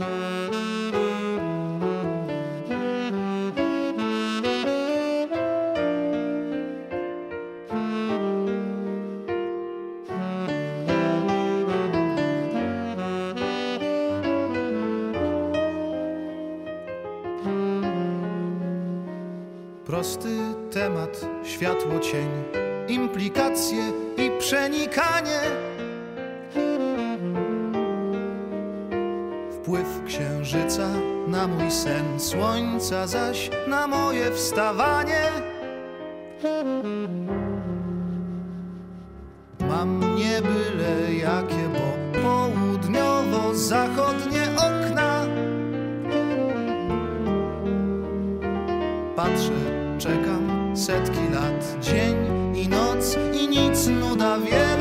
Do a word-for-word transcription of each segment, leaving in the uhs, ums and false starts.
Prosty temat, światło, cień, implikacje i przenikanie. Wpływ księżyca na mój sen, słońca zaś na moje wstawanie. Mam nie byle jakie, bo południowo-zachodnie okna. Patrzę, czekam setki lat, dzień i noc i nic, nuda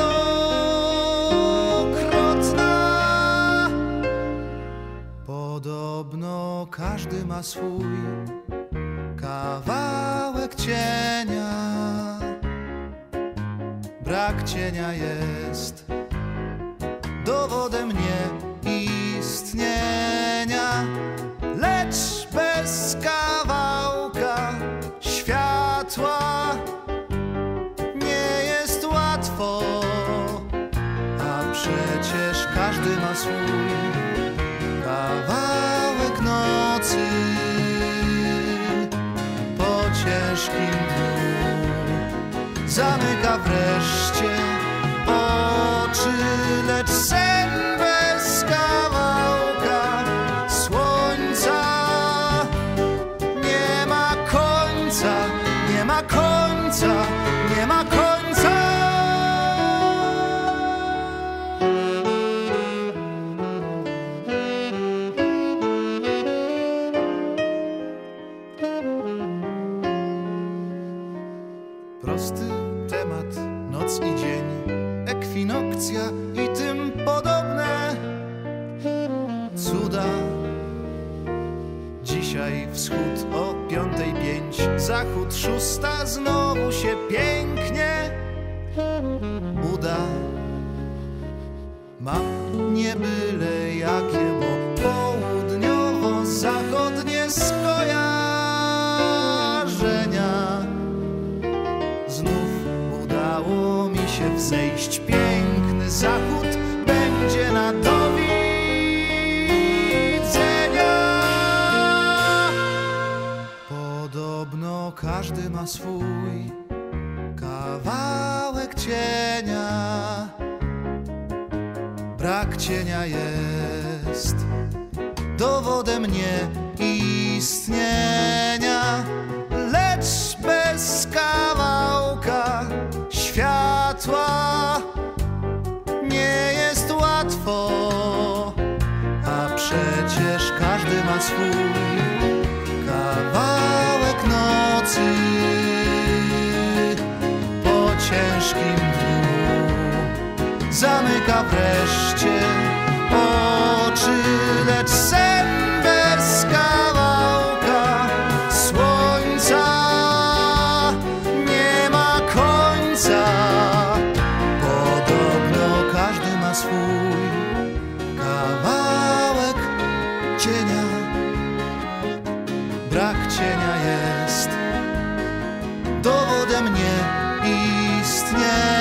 wielokrotna. Podobno każdy ma swój kawałek cienia. Brak cienia jest dowodem nieistnienia, lecz bez kawałka światła nie jest łatwo. A przecież każdy ma swój kawałek nocy. Po ciężkim dniu zamyka wreszcie oczy, lecz sen bez kawałka słońca nie ma końca, nie ma końca, nie ma końca. Prosty temat, noc i dzień, ekwinokcja i tym podobne cuda. Dzisiaj wschód o piątej pięć, zachód szósta, znowu się pięknie uda. Mam nie byle jakie, bo południowo-zachodnie skojarzenia. Znów udało mi się wzejść, piękny zachód będzie na do widzenia. Podobno każdy ma swój kawałek cienia. Brak cienia jest dowodem nieistnienia, lecz bez kawałka światła nie jest łatwo. A przecież każdy ma swój kawałek nocy. Po ciężkim dniu zamyka wreszcie oczy, lecz sen bez kawałka słońca nie ma końca. Podobno każdy ma swój kawałek cienia. Brak cienia jest dowodem nieistnienia.